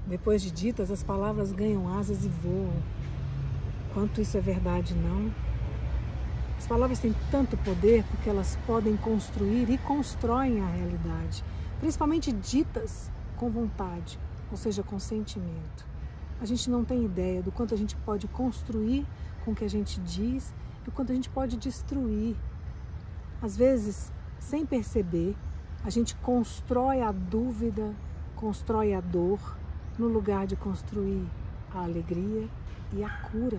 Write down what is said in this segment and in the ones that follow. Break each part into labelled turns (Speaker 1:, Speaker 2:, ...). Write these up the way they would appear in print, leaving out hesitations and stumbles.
Speaker 1: Depois de ditas, as palavras ganham asas e voam. Quanto isso é verdade, não? As palavras têm tanto poder porque elas podem construir e constroem a realidade, principalmente ditas com vontade, ou seja, com sentimento. A gente não tem ideia do quanto a gente pode construir com o que a gente diz e o quanto a gente pode destruir. Às vezes, sem perceber, a gente constrói a dúvida, constrói a dor, no lugar de construir a alegria e a cura.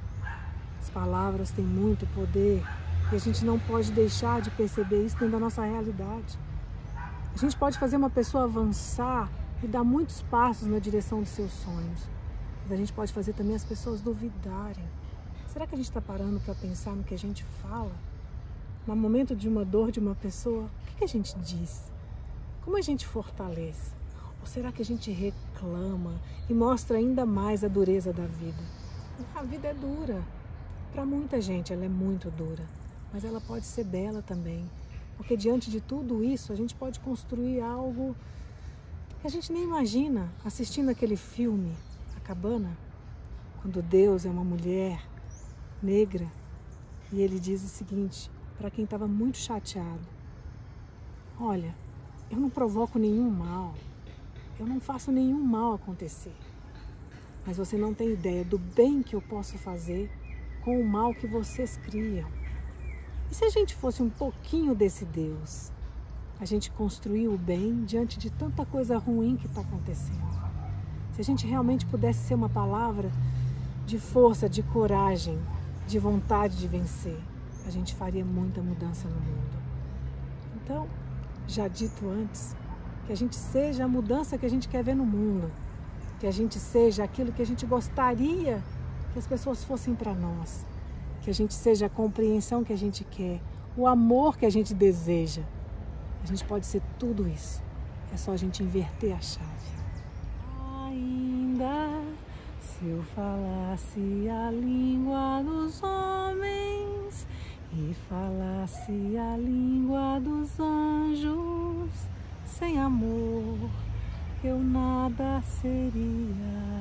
Speaker 1: As palavras têm muito poder e a gente não pode deixar de perceber isso dentro da nossa realidade. A gente pode fazer uma pessoa avançar e dar muitos passos na direção dos seus sonhos, mas a gente pode fazer também as pessoas duvidarem. Será que a gente está parando para pensar no que a gente fala? No momento de uma dor de uma pessoa, o que a gente diz? Como a gente fortalece? Ou será que a gente reclama e mostra ainda mais a dureza da vida? A vida é dura. Para muita gente ela é muito dura, mas ela pode ser bela também. Porque diante de tudo isso a gente pode construir algo que a gente nem imagina. Assistindo aquele filme, A Cabana, quando Deus é uma mulher negra e ele diz o seguinte para quem estava muito chateado: olha, eu não provoco nenhum mal, eu não faço nenhum mal acontecer, mas você não tem ideia do bem que eu posso fazer com o mal que vocês criam. E se a gente fosse um pouquinho desse Deus, a gente construir o bem diante de tanta coisa ruim que está acontecendo? Se a gente realmente pudesse ser uma palavra de força, de coragem, de vontade de vencer, a gente faria muita mudança no mundo. Então, já dito antes, que a gente seja a mudança que a gente quer ver no mundo, que a gente seja aquilo que a gente gostaria que as pessoas fossem para nós, que a gente seja a compreensão que a gente quer, o amor que a gente deseja. A gente pode ser tudo isso, é só a gente inverter a chave. Ainda se eu falasse a língua dos homens e falasse a língua dos anjos, sem amor eu nada seria.